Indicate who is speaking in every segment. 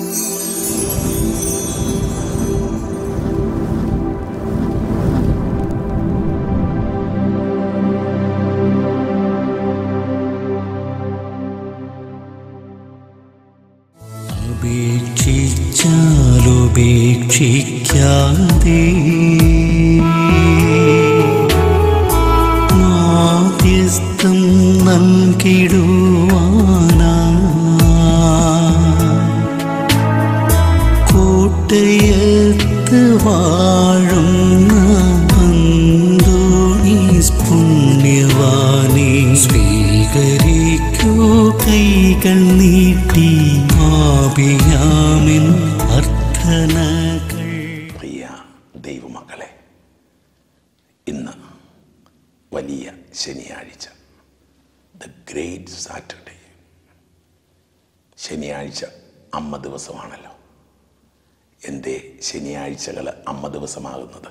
Speaker 1: ഉപേക്ഷിക്കാതെ മാധ്യസ്ഥം നൽകിടുവാനാ കോട്ടയത്ത് വാഴുന്ന അന്തോണീസ് പുണ്യവാനെ സ്വീകരിക്കൂ കൈകൾ നീട്ടി ആപിയാമിൻ അർത്ഥനകൾ.
Speaker 2: പ്രിയ ദൈവമക്കളെ, ഇന്ന് വലിയ ശനിയാഴ്ച, ദ ഗ്രേറ്റ് സാറ്റർഡേ. ശനിയാഴ്ച അമ്മ ദിവസമാണല്ലോ. എന്തേ ശനിയാഴ്ചകൾ അമ്മ ദിവസമാകുന്നത്?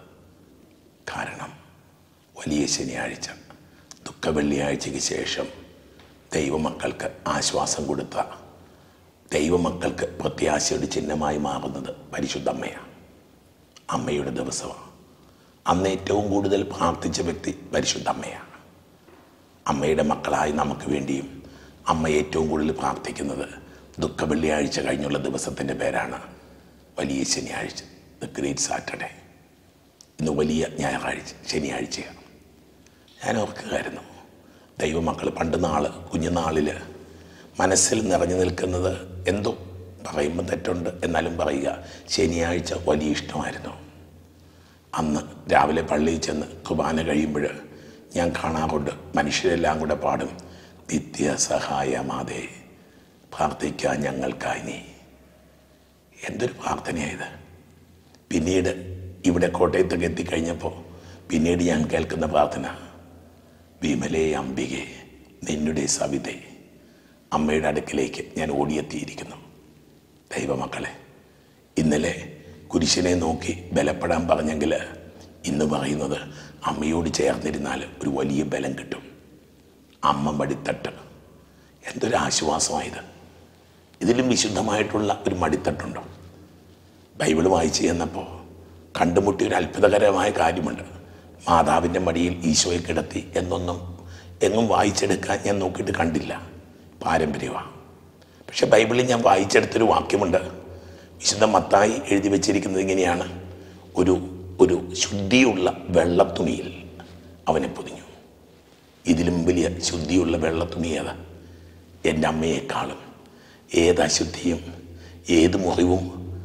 Speaker 2: കാരണം വലിയ ശനിയാഴ്ച, ദുഃഖ വെള്ളിയാഴ്ചയ്ക്ക് ശേഷം ദൈവമക്കൾക്ക് ആശ്വാസം കൊടുത്ത, ദൈവമക്കൾക്ക് പ്രത്യാശയുടെ ചിഹ്നമായി മാറുന്നത് പരിശുദ്ധ അമ്മയാണ്. അമ്മയുടെ ദിവസമാണ്. അന്ന് ഏറ്റവും കൂടുതൽ പ്രാർത്ഥിച്ച വ്യക്തി പരിശുദ്ധ അമ്മയാണ്. അമ്മയുടെ മക്കളായി നമുക്ക് വേണ്ടിയും അമ്മ ഏറ്റവും കൂടുതൽ പ്രാർത്ഥിക്കുന്നത് ദുഃഖ വെള്ളിയാഴ്ച കഴിഞ്ഞുള്ള ദിവസത്തിൻ്റെ പേരാണ് വലിയ ശനിയാഴ്ച, ദ ഗ്രേറ്റ് സാറ്റർഡേ. ഇന്ന് വലിയ ഞായറാഴ്ച, ശനിയാഴ്ചയാണ്. ഞാൻ ഓർക്കുകയായിരുന്നു, ദൈവമക്കൾ പണ്ട് കുഞ്ഞുനാളിൽ മനസ്സിൽ നിറഞ്ഞു നിൽക്കുന്നത് എന്തോ, പറയുമ്പോൾ തെറ്റുണ്ട് എന്നാലും പറയുക, ശനിയാഴ്ച വലിയ ഇഷ്ടമായിരുന്നു. അന്ന് രാവിലെ പള്ളിയിൽ ചെന്ന് കുർബാന കഴിയുമ്പോൾ ഞാൻ കാണാറുണ്ട്, മനുഷ്യരെല്ലാം കൂടെ പാടും, നിത്യസഹായമാതേ പ്രാർത്ഥിക്കാൻ ഞങ്ങൾക്കായി നീ. എന്തൊരു പ്രാർത്ഥനയായത്. പിന്നീട് ഇവിടെ കോട്ടയത്തൊക്കെ എത്തിക്കഴിഞ്ഞപ്പോൾ പിന്നീട് ഞാൻ കേൾക്കുന്ന പ്രാർത്ഥന, വിമലേ അംബികെ നിന്നുടെ സവിതേ. അമ്മയുടെ അടുക്കിലേക്ക് ഞാൻ ഓടിയെത്തിയിരിക്കുന്നു. ദൈവമക്കളെ, ഇന്നലെ കുരിശിനെ നോക്കി ബലപ്പെടാൻ പറഞ്ഞെങ്കിൽ ഇന്ന് പറയുന്നത് അമ്മയോട് ചേർന്നിരുന്നാൽ ഒരു വലിയ ബലം കിട്ടും. അമ്മ മടിത്തട്ട്, എന്തൊരു ആശ്വാസമായത്. ഇതിലും വിശുദ്ധമായിട്ടുള്ള ഒരു മടിത്തട്ടുണ്ടോ? ബൈബിൾ വായിച്ച് ചെന്നപ്പോൾ കണ്ടുമുട്ടിയ ഒരു അത്ഭുതകരമായ കാര്യമുണ്ട്. മാതാവിൻ്റെ മടിയിൽ ഈശോയെ കിടത്തി എന്നൊന്നും എങ്ങും വായിച്ചെടുക്കാൻ ഞാൻ നോക്കിയിട്ട് കണ്ടില്ല. പാരമ്പര്യമാണ്. പക്ഷെ ബൈബിളിൽ ഞാൻ വായിച്ചെടുത്തൊരു വാക്യമുണ്ട്. വിശുദ്ധ മത്തായി എഴുതി വച്ചിരിക്കുന്നത് ഇങ്ങനെയാണ്, ഒരു ശുദ്ധിയുള്ള വെള്ളത്തുണിയിൽ അവനെ പൊതിഞ്ഞു. ഇതിലും വലിയ ശുദ്ധിയുള്ള വെള്ളത്തുണി ഏതാ? എൻ്റെ അമ്മയെക്കാളും ഏത് അശുദ്ധിയും ഏത് മുറിവും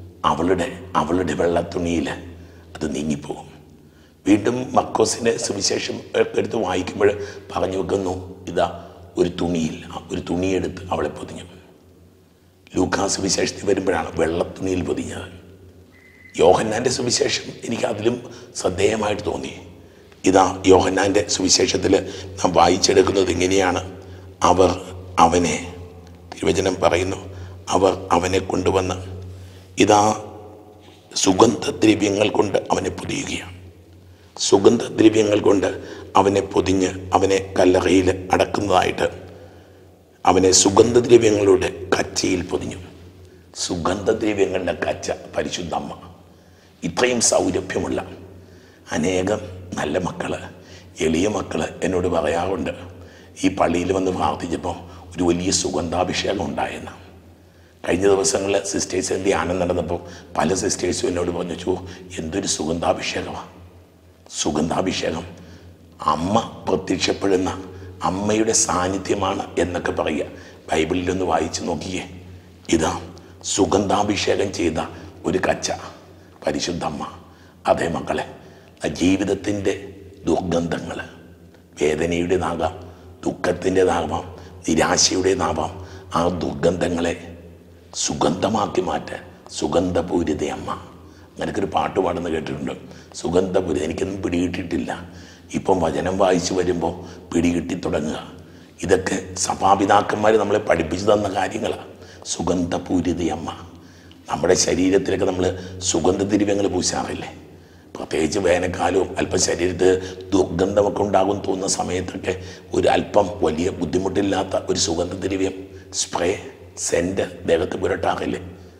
Speaker 2: അവളുടെ വെള്ളത്തുണിയിൽ അത് നീങ്ങിപ്പോകും. വീണ്ടും മർക്കോസിൻ്റെ സുവിശേഷം എടുത്ത് വായിക്കുമ്പോൾ പറഞ്ഞു വെക്കുന്നു, ഇതാ ഒരു തുണിയെടുത്ത് അവളെ പൊതിഞ്ഞു. ലൂക്കാസ് സുവിശേഷത്തിൽ വരുമ്പോഴാണ് വെള്ളത്തുണിയിൽ പൊതിഞ്ഞത്. യോഹന്നാൻ്റെ സുവിശേഷം എനിക്ക് അതിലും ശ്രദ്ധേയമായിട്ട് തോന്നി. ഇതാ യോഹന്നാൻ്റെ സുവിശേഷത്തിൽ നാം വായിച്ചെടുക്കുന്നത് ഇങ്ങനെയാണ്, അവർ അവനെ, തിരുവചനം പറയുന്നു, അവർ അവനെ കൊണ്ടുവന്ന് ഇതാ സുഗന്ധദ്രവ്യങ്ങൾ കൊണ്ട് അവനെ പൊതിയുകയാണ്. സുഗന്ധദ്രവ്യങ്ങൾ കൊണ്ട് അവനെ പൊതിഞ്ഞ് അവനെ കല്ലറയിൽ അടക്കുന്നതായിട്ട് അവനെ സുഗന്ധദ്രവ്യങ്ങളുടെ കച്ചയിൽ പൊതിഞ്ഞു. സുഗന്ധദ്രവ്യങ്ങളുടെ കച്ച പരിശുദ്ധ അമ്മ. ഇത്രയും സൗരഭ്യമുള്ള അനേകം നല്ല മക്കൾ, എളിയ മക്കൾ എന്നോട് പറയാറുണ്ട്, ഈ പള്ളിയിൽ വന്ന് പ്രാർത്ഥിച്ചപ്പോൾ ഒരു വലിയ സുഗന്ധാഭിഷേകം ഉണ്ടായെന്ന്. കഴിഞ്ഞ ദിവസങ്ങളിൽ സിസ്റ്റേഴ്സിൻ്റെ ധ്യാനം നടന്നപ്പോൾ പല സിസ്റ്റേഴ്സും എന്നോട് പറഞ്ഞു, എന്തൊരു സുഗന്ധാഭിഷേകമാണ്. സുഗന്ധാഭിഷേകം അമ്മ പ്രത്യക്ഷപ്പെടുന്ന അമ്മയുടെ സാന്നിധ്യമാണ് എന്നൊക്കെ പറയുക. ബൈബിളിലൊന്ന് വായിച്ച് നോക്കിയേ, ഇതാ സുഗന്ധാഭിഷേകം ചെയ്ത ഒരു കച്ച പരിശുദ്ധ അമ്മ. അതേ മക്കളെ, ജീവിതത്തിൻ്റെ ദുർഗന്ധങ്ങൾ, വേദനയുടേതാകാം, ദുഃഖത്തിൻ്റെതാകാം, നിരാശയുടേതാവാം, ആ ദുർഗന്ധങ്ങളെ സുഗന്ധമാക്കി മാറ്റാൻ സുഗന്ധപൂരിത അമ്മ. അങ്ങനെയൊക്കെ ഒരു പാട്ട് പാടുന്ന കേട്ടിട്ടുണ്ട്, സുഗന്ധപൂരിത. എനിക്കൊന്നും പിടികിട്ടിട്ടില്ല, ഇപ്പം വചനം വായിച്ച് വരുമ്പോൾ പിടികിട്ടി തുടങ്ങുക. ഇതൊക്കെ സഭാപിതാക്കന്മാർ നമ്മളെ പഠിപ്പിച്ചു തന്ന കാര്യങ്ങളാണ്. സുഗന്ധപൂരിത അമ്മ. നമ്മുടെ ശരീരത്തിലൊക്കെ നമ്മൾ സുഗന്ധദ്രവ്യങ്ങൾ പൂശാറില്ലേ? പ്രത്യേകിച്ച് വേനൽക്കാലവും അല്പം ശരീരത്തിൽ ദുർഗന്ധമൊക്കെ ഉണ്ടാകും തോന്നുന്ന സമയത്തൊക്കെ ഒരു അല്പം വലിയ ബുദ്ധിമുട്ടില്ലാത്ത ഒരു സുഗന്ധദ്രവ്യം, സ്പ്രേ, സെൻറ്റ് ദേഹത്ത് പുരട്ടാറില്ലേ?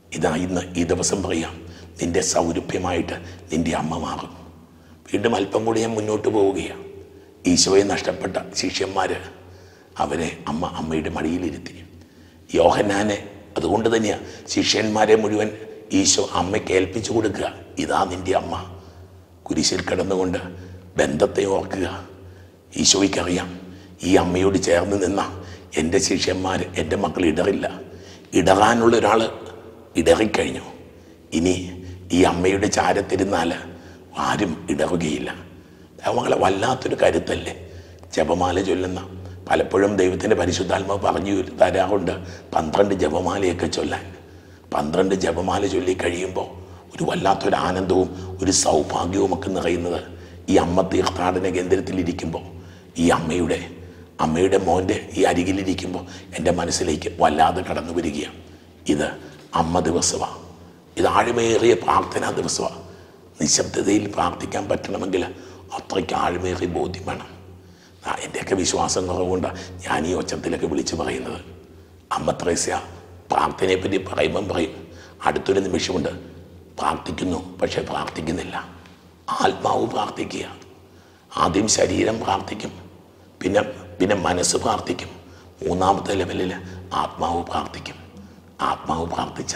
Speaker 2: ഇതാ ഇന്ന് ഈ ദിവസം പറയാം, നിന്റെ സൗരഭ്യമായിട്ട് നിന്റെ അമ്മ മാറും. വീണ്ടും അല്പം കൂടി ഞാൻ മുന്നോട്ട് പോവുകയാണ്. ഈശോയെ നഷ്ടപ്പെട്ട ശിഷ്യന്മാർ അവരെ അമ്മയുടെ മടിയിലിരുത്തി. യോഹന്നാനെ അതുകൊണ്ട് തന്നെയാണ് ശിഷ്യന്മാരെ മുഴുവൻ ഈശോ അമ്മയ്ക്ക് ഏൽപ്പിച്ചു കൊടുക്കുക. ഇതാ നിന്റെ അമ്മ. കുരിശിൽ കിടന്നുകൊണ്ട് ബന്ധത്തെ ഓർക്കുക. ഈശോയ്ക്കറിയാം, ഈ അമ്മയോട് ചേർന്ന് നിന്ന എൻ്റെ ശിഷ്യന്മാർ, എൻ്റെ മക്കൾ ഇടറില്ല. ഇടറാനുള്ള ഒരാൾ ഇടറിക്കഴിഞ്ഞു. ഇനി ഈ അമ്മയുടെ ചാരത്തിരുന്നാൽ ആരും ഇടറുകയില്ല. മകളെ വല്ലാത്തൊരു കരുത്തല്ലേ ജപമാല ചൊല്ലുന്ന. പലപ്പോഴും ദൈവത്തിൻ്റെ പരിശുദ്ധാത്മാവ് പറഞ്ഞു തരാറുണ്ട് 12 ജപമാലയൊക്കെ ചൊല്ലാൻ. 12 ജപമാല ചൊല്ലിക്കഴിയുമ്പോൾ ഒരു വല്ലാത്തൊരു ആനന്ദവും ഒരു സൗഭാഗ്യവും ഒക്കെ നിറയുന്നത് ഈ അമ്മ തീർത്ഥാടന കേന്ദ്രത്തിലിരിക്കുമ്പോൾ, ഈ അമ്മയുടെ മോൻ്റെ ഈ അരികിലിരിക്കുമ്പോൾ എൻ്റെ മനസ്സിലേക്ക് വല്ലാതെ കടന്നു വരികയാണ്. ഇത് അമ്മ ദിവസമാണ്. ഇത് ആഴമേറിയ പ്രാർത്ഥനാ ദിവസമാണ്. നിശബ്ദതയിൽ പ്രാർത്ഥിക്കാൻ പറ്റണമെങ്കിൽ അത്രയ്ക്ക് ആഴമേറിയ ബോധ്യം വേണം. എൻ്റെയൊക്കെ വിശ്വാസം കുറവുകൊണ്ടാണ് ഞാൻ ഈ ഒച്ചത്തിലൊക്കെ വിളിച്ചു പറയുന്നത്. അമ്മ ത്രേസ്യ പ്രാർത്ഥനയെപ്പറ്റി പറയുമ്പം പറയും, അടുത്തൊരു നിമിഷമുണ്ട് പ്രാർത്ഥിക്കുന്നു പക്ഷെ പ്രാർത്ഥിക്കുന്നില്ല. ആത്മാവ് പ്രാർത്ഥിക്കുക. ആദ്യം ശരീരം പ്രാർത്ഥിക്കും, പിന്നെ മനസ്സ് പ്രാർത്ഥിക്കും, മൂന്നാമത്തെ ലെവലിൽ ആത്മാവ് പ്രാർത്ഥിക്കും. ആത്മാവ് പ്രാർത്ഥിച്ച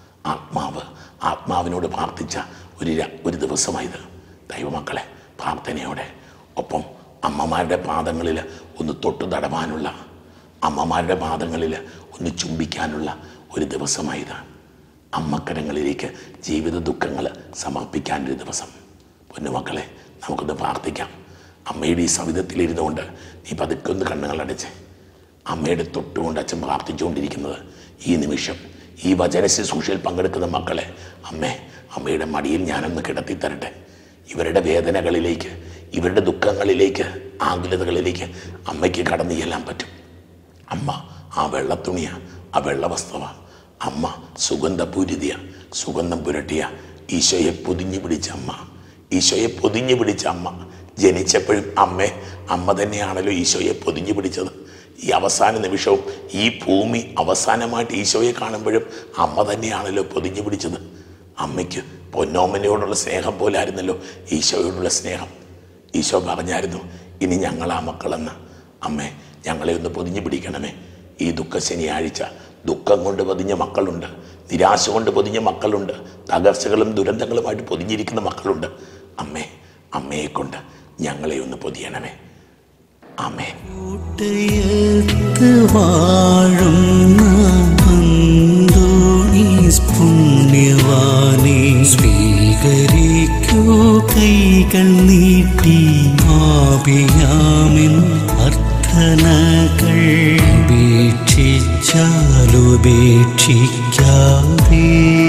Speaker 2: ആത്മാവിനോട് പ്രാർത്ഥിച്ച ഒരു ദിവസമായത്. ദൈവമക്കളെ, പ്രാർത്ഥനയോടെ ഒപ്പം അമ്മമാരുടെ പാദങ്ങളിൽ ഒന്ന് തൊട്ടു തടവാനുള്ള, അമ്മമാരുടെ പാദങ്ങളിൽ ഒന്ന് ചുംബിക്കാനുള്ള ഒരു ദിവസമായത്. അമ്മക്കരങ്ങളിലേക്ക് ജീവിത ദുഃഖങ്ങൾ സമർപ്പിക്കാനൊരു ദിവസം. പൊന്നുമക്കളെ, നമുക്കൊന്ന് പ്രാർത്ഥിക്കാം. അമ്മയുടെ ഈ സവിധത്തിലിരുന്നുകൊണ്ട് നീ പതുക്കെ ഒന്ന് കണ്ണുകളടച്ച് അമ്മയുടെ തൊട്ടുകൊണ്ട് അച്ഛൻ പ്രാർത്ഥിച്ചുകൊണ്ടിരിക്കുന്നത് ഈ നിമിഷം ഈ വചന ശുശ്രൂഷയിൽ പങ്കെടുക്കുന്ന മക്കളെ, അമ്മയുടെ മടിയിൽ ഞാനൊന്ന് കിടത്തി തരട്ടെ. ഇവരുടെ വേദനകളിലേക്ക്, ഇവരുടെ ദുഃഖങ്ങളിലേക്ക്, ആകുലതകളിലേക്ക് അമ്മയ്ക്ക് കടന്നു ചെല്ലാൻ പറ്റും. അമ്മ ആ വെള്ളത്തുണിയ, ആ വെള്ളവസ്ത്രമാണ്. അമ്മ സുഗന്ധപൂരിതിയ, സുഗന്ധം പുരട്ടിയ ഈശോയെ പൊതിഞ്ഞു പിടിച്ച അമ്മ, ഈശോയെ പൊതിഞ്ഞു പിടിച്ച അമ്മ. ജനിച്ചപ്പോഴും അമ്മ തന്നെയാണല്ലോ ഈശോയെ പൊതിഞ്ഞു പിടിച്ചത്. ഈ അവസാന നിമിഷവും ഈ ഭൂമി അവസാനമായിട്ട് ഈശോയെ കാണുമ്പോഴും അമ്മ തന്നെയാണല്ലോ പൊതിഞ്ഞു പിടിച്ചത്. അമ്മയ്ക്ക് പൊന്നോമനയോടുള്ള സ്നേഹം പോലായിരുന്നല്ലോ ഈശോയോടുള്ള സ്നേഹം. ഈശോ പറഞ്ഞായിരുന്നു, ഇനി ഞങ്ങളാ മക്കളെന്ന്. അമ്മേ, ഞങ്ങളെ ഒന്ന് പൊതിഞ്ഞു പിടിക്കണമേ. ഈ ദുഃഖ ശനിയാഴ്ച ദുഃഖം കൊണ്ട് പൊതിഞ്ഞ മക്കളുണ്ട്, നിരാശ കൊണ്ട് പൊതിഞ്ഞ മക്കളുണ്ട്, തകർച്ചകളും ദുരന്തങ്ങളുമായിട്ട് പൊതിഞ്ഞിരിക്കുന്ന മക്കളുണ്ട്. അമ്മയെ കൊണ്ട് ഞങ്ങളെ ഒന്ന് പൊതിയണമേ. ആമേൻ.
Speaker 1: വാഴുന്ന അന്തോണീസ് പുണ്യവാനെ സ്വീകരിക്കൂ കൈകൾ നീട്ടി. ആപിയാമിൻ അർത്ഥനകൾ ഉപേക്ഷിച്ചാലുപേക്ഷിക്കാതെ